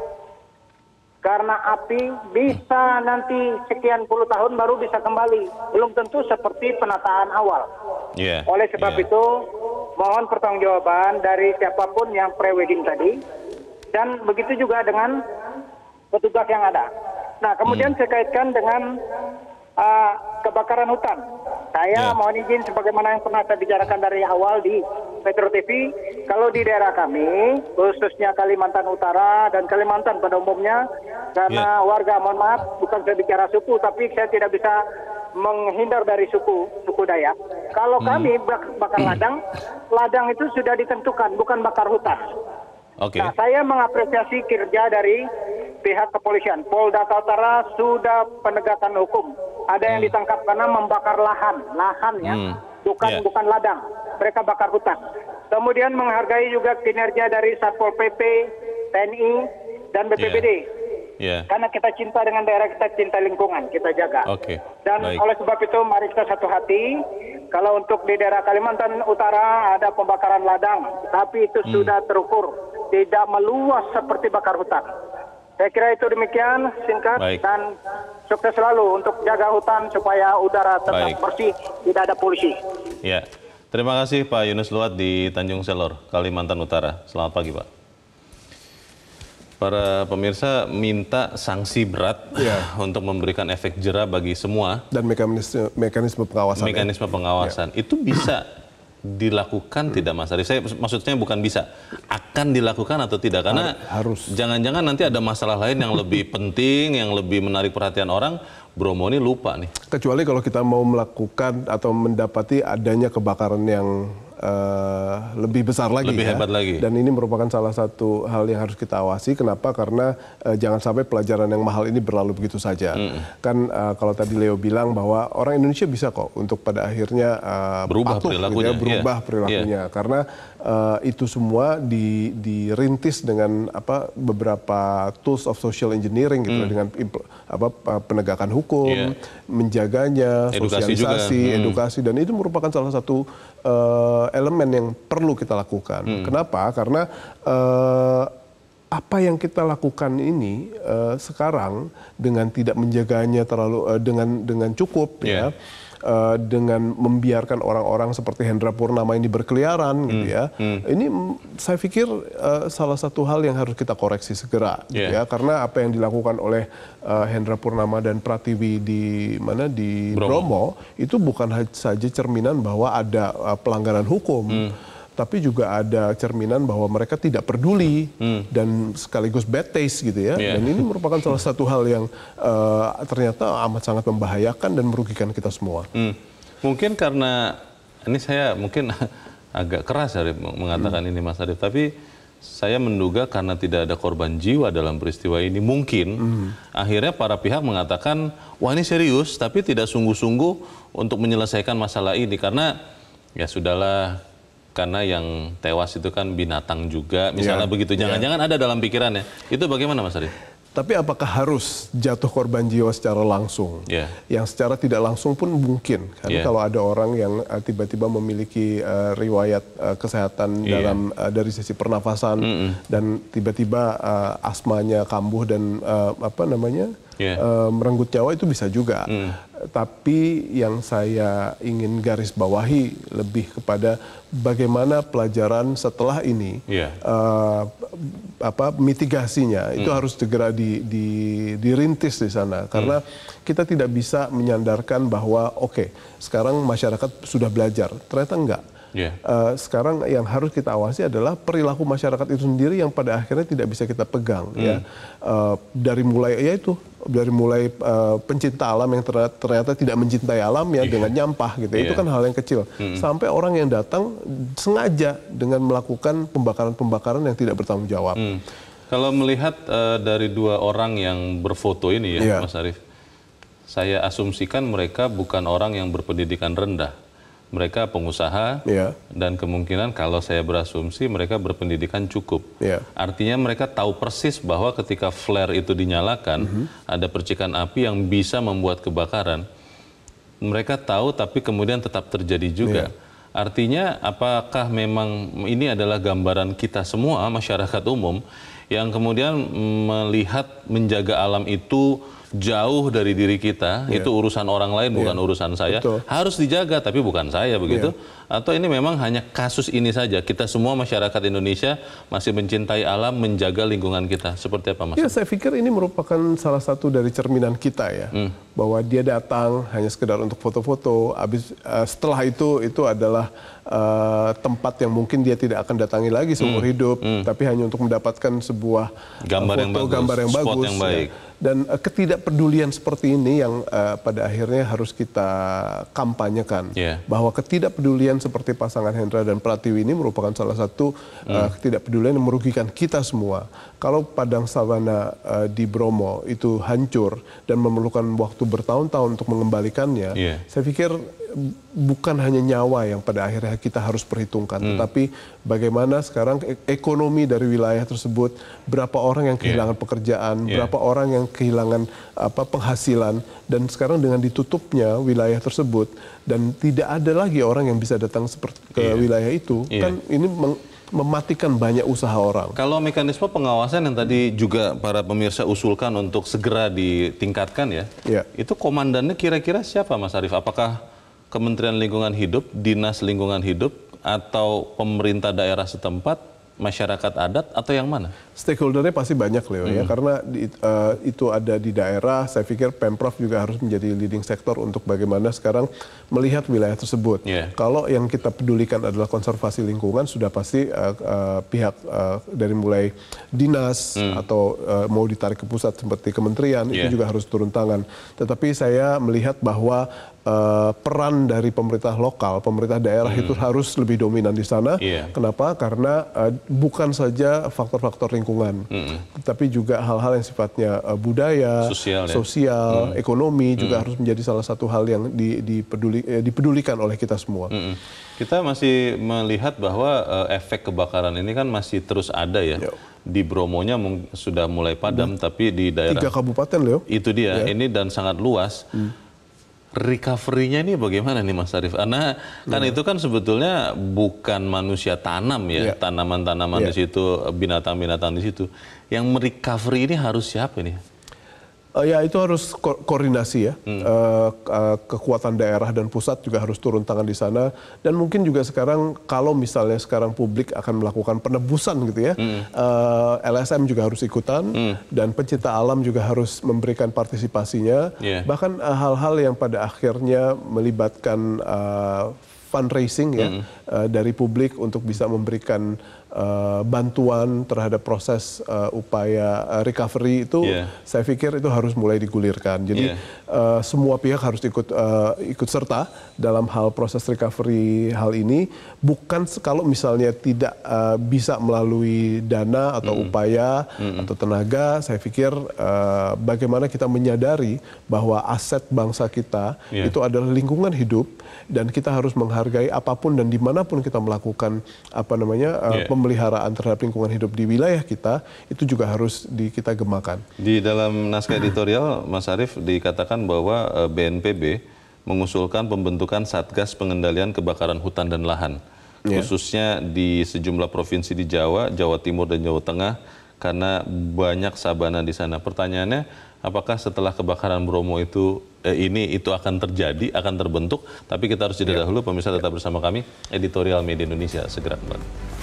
Karena api bisa nanti sekian puluh tahun baru bisa kembali. Belum tentu seperti penataan awal. Yeah. Oleh sebab yeah. itu, mohon pertanggungjawaban dari siapapun yang prewedding tadi. Dan begitu juga dengan petugas yang ada. Nah, kemudian hmm. saya kaitkan dengan uh, kebakaran hutan. Saya yeah. mohon izin sebagaimana yang pernah saya bicarakan dari awal di Metro T V, kalau di daerah kami, khususnya Kalimantan Utara dan Kalimantan pada umumnya, karena yeah. warga, mohon maaf, bukan saya bicara suku, tapi saya tidak bisa menghindar dari suku suku Dayak. Kalau hmm. kami bakar ladang, ladang itu sudah ditentukan, bukan bakar hutan. Oke. Nah, saya mengapresiasi kerja dari pihak kepolisian. Polda Kaltara sudah penegakan hukum. Ada yang hmm. ditangkap karena membakar lahan, lahan ya, hmm. bukan yeah. bukan ladang. Mereka bakar hutan. Kemudian menghargai juga kinerja dari Satpol P P, T N I, dan B P B D. Yeah. Yeah. Karena kita cinta dengan daerah, kita cinta lingkungan, kita jaga. Okay. Dan Baik. oleh sebab itu mari kita satu hati. Kalau untuk di daerah Kalimantan Utara ada pembakaran ladang, tapi itu hmm. sudah terukur, tidak meluas seperti bakar hutan. Saya kira itu demikian singkat. Baik. Dan sukses selalu untuk jaga hutan supaya udara tetap Baik. bersih, tidak ada polusi. Ya, terima kasih Pak Yunus Luat di Tanjung Selor, Kalimantan Utara. Selamat pagi Pak. Para pemirsa minta sanksi berat ya. untuk memberikan efek jera bagi semua. Dan mekanisme, mekanisme pengawasan. Mekanisme ya. pengawasan. Ya. Itu bisa dilakukan hmm. tidak Mas Arief? Saya maksudnya bukan bisa, akan dilakukan atau tidak? Karena harus. Jangan-jangan nanti ada masalah lain yang lebih penting, yang lebih menarik perhatian orang, Bromo ini lupa nih. Kecuali kalau kita mau melakukan atau mendapati adanya kebakaran yang Uh, lebih besar lagi, lebih ya. hebat lagi. Dan ini merupakan salah satu hal yang harus kita awasi. Kenapa? Karena uh, jangan sampai pelajaran yang mahal ini berlalu begitu saja. Mm. Kan uh, kalau tadi Leo bilang bahwa orang Indonesia bisa kok untuk pada akhirnya uh, berubah patuh, perilakunya, gitu ya, berubah yeah. perilakunya. Yeah. Karena uh, itu semua di, dirintis dengan apa beberapa tools of social engineering, gitu, mm. dengan apa penegakan hukum, yeah. menjaganya, edukasi sosialisasi, juga. edukasi, mm. dan itu merupakan salah satu uh, elemen yang perlu kita lakukan. Hmm. Kenapa? Karena uh, apa yang kita lakukan ini uh, sekarang dengan tidak menjaganya terlalu uh, dengan dengan cukup, yeah. ya, uh, dengan membiarkan orang-orang seperti Hendra Purnama ini berkeliaran, hmm. gitu ya. Hmm. Ini saya pikir uh, salah satu hal yang harus kita koreksi segera, yeah. gitu ya. Karena apa yang dilakukan oleh uh, Hendra Purnama dan Pratiwi di mana di Bromo, Bromo itu bukan saja cerminan bahwa ada uh, pelanggaran hukum. Hmm. Tapi juga ada cerminan bahwa mereka tidak peduli hmm. dan sekaligus bad taste gitu ya. Yeah. Dan ini merupakan salah satu hal yang uh, ternyata amat sangat membahayakan dan merugikan kita semua. Hmm. Mungkin karena ini saya mungkin agak keras Arief mengatakan hmm. ini Mas Arief, tapi saya menduga karena tidak ada korban jiwa dalam peristiwa ini mungkin hmm. akhirnya para pihak mengatakan wah ini serius tapi tidak sungguh-sungguh untuk menyelesaikan masalah ini karena ya sudahlah. Karena yang tewas itu kan binatang juga, misalnya yeah, begitu. Jangan-jangan yeah. ada dalam pikirannya. Itu bagaimana Mas Arief? Tapi apakah harus jatuh korban jiwa secara langsung? Yeah. Yang secara tidak langsung pun mungkin. Karena yeah. kalau ada orang yang tiba-tiba uh, memiliki uh, riwayat uh, kesehatan yeah. dalam uh, dari sisi pernafasan mm -mm. dan tiba-tiba uh, asmanya kambuh dan uh, apa namanya yeah. uh, merenggut nyawa itu bisa juga. Mm. Tapi yang saya ingin garis bawahi lebih kepada bagaimana pelajaran setelah ini, yeah. uh, apa mitigasinya itu mm. harus segera di, di, dirintis di sana karena mm. kita tidak bisa menyandarkan bahwa oke okay, sekarang masyarakat sudah belajar, ternyata enggak. Yeah. Uh, sekarang yang harus kita awasi adalah perilaku masyarakat itu sendiri yang pada akhirnya tidak bisa kita pegang, mm. ya uh, dari mulai yaitu dari mulai uh, pencinta alam yang ternyata, ternyata tidak mencintai alam ya yeah. dengan nyampah gitu, yeah. itu kan hal yang kecil, mm. sampai orang yang datang sengaja dengan melakukan pembakaran-pembakaran yang tidak bertanggung jawab. Mm. Kalau melihat uh, dari dua orang yang berfoto ini ya, yeah. Mas Arief, saya asumsikan mereka bukan orang yang berpendidikan rendah. Mereka pengusaha yeah. dan kemungkinan kalau saya berasumsi mereka berpendidikan cukup. Yeah. Artinya mereka tahu persis bahwa ketika flare itu dinyalakan, mm-hmm. ada percikan api yang bisa membuat kebakaran. Mereka tahu tapi kemudian tetap terjadi juga. Yeah. Artinya apakah memang ini adalah gambaran kita semua, masyarakat umum, yang kemudian melihat menjaga alam itu jauh dari diri kita, yeah. itu urusan orang lain bukan yeah. urusan saya. Betul. Harus dijaga tapi bukan saya begitu. Yeah. Atau ini memang hanya kasus ini saja. Kita semua masyarakat Indonesia masih mencintai alam, menjaga lingkungan kita. Seperti apa Mas? Ya, saya pikir ini merupakan salah satu dari cerminan kita ya. Hmm. Bahwa dia datang hanya sekedar untuk foto-foto, habis uh, setelah itu itu adalah uh, tempat yang mungkin dia tidak akan datangi lagi seumur hmm. hidup, hmm. tapi hanya untuk mendapatkan sebuah gambar uh, foto, yang bagus, gambar yang bagus, yang baik. Ya. Dan uh, ketidakpedulian seperti ini yang uh, pada akhirnya harus kita kampanyekan. Yeah. Bahwa ketidakpedulian seperti pasangan Hendra dan Pratiwi ini merupakan salah satu uh, mm. ketidakpedulian yang merugikan kita semua. Kalau padang savana uh, di Bromo itu hancur dan memerlukan waktu bertahun-tahun untuk mengembalikannya, yeah. saya pikir bukan hanya nyawa yang pada akhirnya kita harus perhitungkan, hmm. tetapi bagaimana sekarang ekonomi dari wilayah tersebut, berapa orang yang kehilangan yeah. pekerjaan, yeah. berapa orang yang kehilangan apa penghasilan, dan sekarang dengan ditutupnya wilayah tersebut dan tidak ada lagi orang yang bisa datang seperti ke yeah. wilayah itu, yeah. kan ini meng mematikan banyak usaha orang. Kalau mekanisme pengawasan yang tadi juga para pemirsa usulkan untuk segera ditingkatkan ya, yeah. itu komandannya kira-kira siapa Mas Arief? Apakah Kementerian Lingkungan Hidup, Dinas Lingkungan Hidup, atau pemerintah daerah setempat, masyarakat adat, atau yang mana? Stakeholdernya pasti banyak, Leo, hmm. ya, karena di, uh, itu ada di daerah. Saya pikir Pemprov juga harus menjadi leading sektor untuk bagaimana sekarang melihat wilayah tersebut. Yeah. Kalau yang kita pedulikan adalah konservasi lingkungan, sudah pasti uh, uh, pihak uh, dari mulai dinas hmm. atau uh, mau ditarik ke pusat seperti kementerian, yeah. itu juga harus turun tangan. Tetapi saya melihat bahwa Uh, peran dari pemerintah lokal, pemerintah daerah hmm. itu harus lebih dominan di sana. Yeah. Kenapa? Karena uh, bukan saja faktor-faktor lingkungan, hmm. tapi juga hal-hal yang sifatnya uh, budaya, sosial, ya? sosial hmm. ekonomi juga hmm. harus menjadi salah satu hal yang di, dipeduli, eh, dipedulikan oleh kita semua. Hmm. Kita masih melihat bahwa uh, efek kebakaran ini kan masih terus ada ya. Yo. Di Bromonya sudah mulai padam, hmm. tapi di daerah tiga kabupaten, Leo. Itu dia. Yeah. Ini dan sangat luas. Hmm. Recovery-nya ini bagaimana nih Mas Arief? Karena kan hmm. itu kan sebetulnya bukan manusia tanam ya, tanaman-tanaman yeah. yeah. di situ, binatang-binatang di situ. Yang merecovery ini harus siapa nih? Uh, ya itu harus ko koordinasi ya, hmm. uh, uh, kekuatan daerah dan pusat juga harus turun tangan di sana, dan mungkin juga sekarang kalau misalnya sekarang publik akan melakukan penebusan gitu ya, hmm. uh, L S M juga harus ikutan, hmm. dan pencinta alam juga harus memberikan partisipasinya, yeah. bahkan hal-hal uh, yang pada akhirnya melibatkan uh, fundraising ya, hmm. uh, dari publik untuk bisa memberikan uh, bantuan terhadap proses uh, upaya uh, recovery itu, yeah. saya pikir itu harus mulai digulirkan. Jadi yeah. uh, semua pihak harus ikut uh, ikut serta dalam hal proses recovery hal ini. Bukan kalau misalnya tidak uh, bisa melalui dana atau mm. upaya mm. atau tenaga, saya pikir uh, bagaimana kita menyadari bahwa aset bangsa kita yeah. itu adalah lingkungan hidup, dan kita harus menghargai apapun dan dimanapun kita melakukan apa namanya uh, yeah. pemeliharaan terhadap lingkungan hidup di wilayah kita, itu juga harus di, kita gemakan. Di dalam naskah editorial Mas Arief dikatakan bahwa uh, B N P B mengusulkan pembentukan Satgas Pengendalian Kebakaran Hutan dan Lahan, yeah. khususnya di sejumlah provinsi di Jawa, Jawa Timur dan Jawa Tengah, karena banyak sabana di sana. Pertanyaannya, apakah setelah kebakaran Bromo itu eh, ini itu akan terjadi, akan terbentuk? Tapi kita harus jeda yeah. dahulu. Pemirsa tetap bersama kami, Editorial Media Indonesia segera kembali.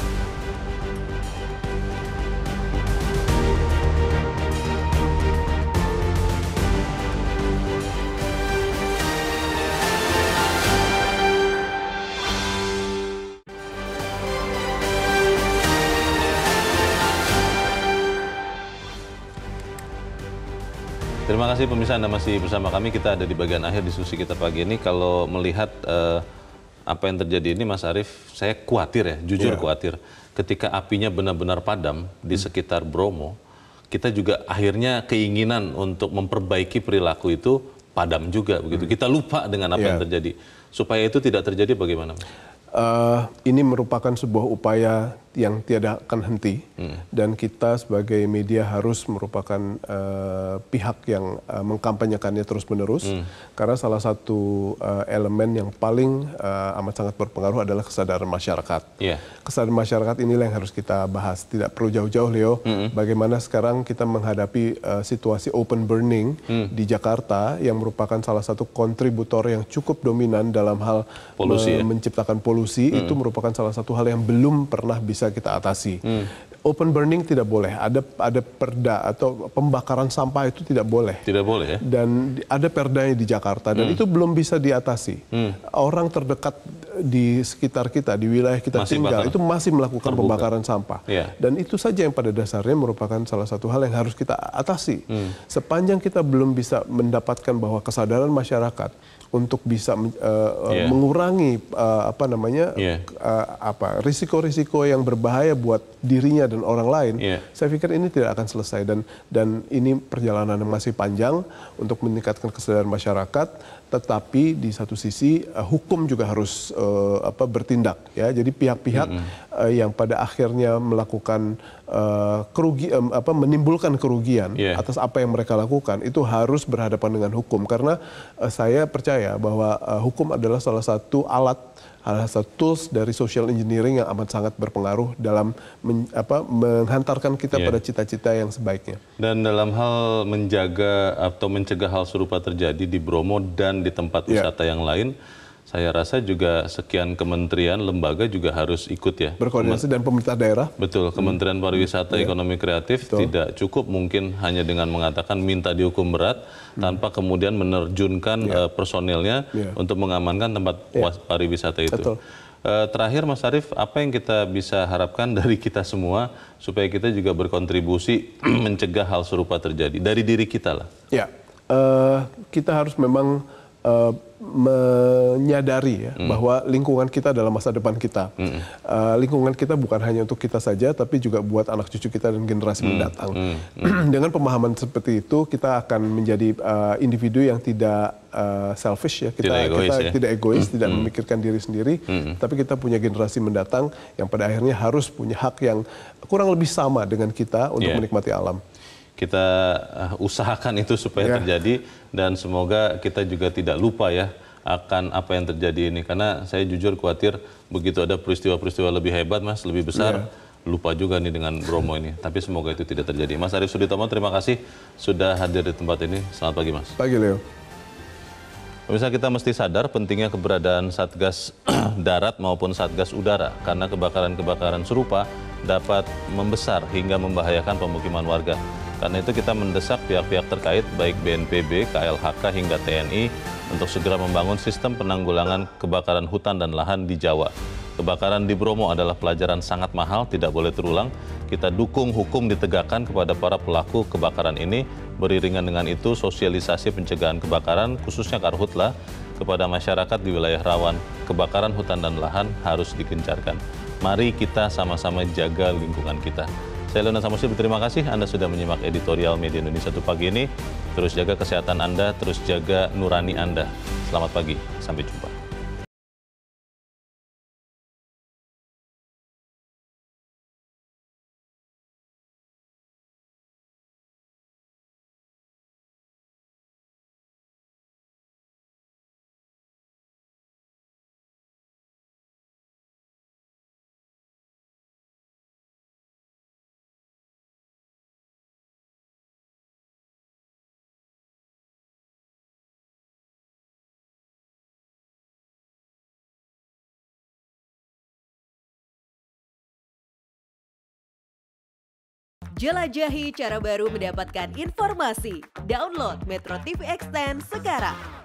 Terima kasih pemirsa, Anda masih bersama kami. Kita ada di bagian akhir diskusi kita pagi ini. Kalau melihat uh, apa yang terjadi ini, Mas Arief, saya khawatir ya, jujur yeah. khawatir. Ketika apinya benar-benar padam di sekitar Bromo, kita juga akhirnya keinginan untuk memperbaiki perilaku itu padam juga begitu. Kita lupa dengan apa yeah. yang terjadi. Supaya itu tidak terjadi bagaimana, Mas? Uh, ini merupakan sebuah upaya yang tiada akan henti, hmm. dan kita sebagai media harus merupakan uh, pihak yang uh, mengkampanyekannya terus-menerus, hmm. karena salah satu uh, elemen yang paling uh, amat sangat berpengaruh adalah kesadaran masyarakat. Yeah. Kesadaran masyarakat inilah yang harus kita bahas. Tidak perlu jauh-jauh, Leo, hmm. bagaimana sekarang kita menghadapi uh, situasi open burning hmm. di Jakarta yang merupakan salah satu kontributor yang cukup dominan dalam hal polusi, me ya? menciptakan polusi polusi hmm. itu merupakan salah satu hal yang belum pernah bisa kita atasi. Hmm. Open burning tidak boleh, ada ada perda atau pembakaran sampah itu tidak boleh. Tidak boleh ya. Dan ada perdanya di Jakarta dan hmm. itu belum bisa diatasi. Hmm. Orang terdekat di sekitar kita, di wilayah kita masih tinggal, bakal. itu masih melakukan Terbuka. pembakaran sampah. Yeah. Dan itu saja yang pada dasarnya merupakan salah satu hal yang harus kita atasi. Hmm. Sepanjang kita belum bisa mendapatkan bahwa kesadaran masyarakat untuk bisa uh, yeah. mengurangi uh, apa namanya yeah. uh, apa risiko-risiko yang berbahaya buat dirinya dan orang lain, yeah. saya pikir ini tidak akan selesai dan dan ini perjalanan yang masih panjang untuk meningkatkan kesadaran masyarakat. Tetapi di satu sisi uh, hukum juga harus uh, apa bertindak ya. Jadi pihak-pihak mm-hmm. uh, yang pada akhirnya melakukan uh, kerugi um, apa menimbulkan kerugian yeah. atas apa yang mereka lakukan itu harus berhadapan dengan hukum karena uh, saya percaya bahwa uh, hukum adalah salah satu alat salah satu tools dari social engineering yang amat sangat berpengaruh dalam men, apa, menghantarkan kita yeah. pada cita-cita yang sebaiknya. Dan dalam hal menjaga atau mencegah hal serupa terjadi di Bromo dan di tempat wisata yeah. yang lain, saya rasa juga sekian kementerian, lembaga juga harus ikut ya. Berkoordinasi dan pemerintah daerah. Betul, Kementerian Pariwisata, hmm. Ekonomi Kreatif Betul. tidak cukup mungkin hanya dengan mengatakan minta dihukum berat, hmm. tanpa kemudian menerjunkan yeah. uh, personilnya yeah. untuk mengamankan tempat yeah. pariwisata itu. Betul. Uh, terakhir Mas Arief, apa yang kita bisa harapkan dari kita semua supaya kita juga berkontribusi mencegah hal serupa terjadi dari diri kita lah? Ya, uh, kita harus memang Uh, menyadari ya, hmm. bahwa lingkungan kita adalah masa depan kita. Hmm. Uh, lingkungan kita bukan hanya untuk kita saja, tapi juga buat anak cucu kita dan generasi hmm. mendatang. Hmm. Hmm. Dengan pemahaman seperti itu, kita akan menjadi uh, individu yang tidak uh, selfish ya. Kita tidak egois, kita ya? tidak, egois, hmm. tidak hmm. memikirkan diri sendiri, hmm. tapi kita punya generasi mendatang yang pada akhirnya harus punya hak yang kurang lebih sama dengan kita untuk yeah. menikmati alam. Kita uh, usahakan itu supaya yeah. terjadi dan semoga kita juga tidak lupa ya akan apa yang terjadi ini. Karena saya jujur khawatir begitu ada peristiwa-peristiwa lebih hebat Mas, lebih besar, yeah. lupa juga nih dengan Bromo ini. Tapi semoga itu tidak terjadi. Mas Arief Suditomo, terima kasih sudah hadir di tempat ini. Selamat pagi Mas. Pagi Leo. Pemirsa, kita mesti sadar pentingnya keberadaan Satgas Darat maupun Satgas Udara karena kebakaran-kebakaran serupa dapat membesar hingga membahayakan pemukiman warga. Karena itu kita mendesak pihak-pihak terkait baik B N P B, K L H K hingga T N I untuk segera membangun sistem penanggulangan kebakaran hutan dan lahan di Jawa. Kebakaran di Bromo adalah pelajaran sangat mahal, tidak boleh terulang. Kita dukung hukum ditegakkan kepada para pelaku kebakaran ini. Beriringan dengan itu, sosialisasi pencegahan kebakaran, khususnya karhutla, kepada masyarakat di wilayah rawan kebakaran hutan dan lahan harus digencarkan. Mari kita sama-sama jaga lingkungan kita. Saya Leonard Samusi, berterima kasih Anda sudah menyimak editorial Media Indonesia untuk pagi ini. Terus jaga kesehatan Anda, terus jaga nurani Anda. Selamat pagi, sampai jumpa. Jelajahi cara baru mendapatkan informasi. Download Metro T V Extend sekarang.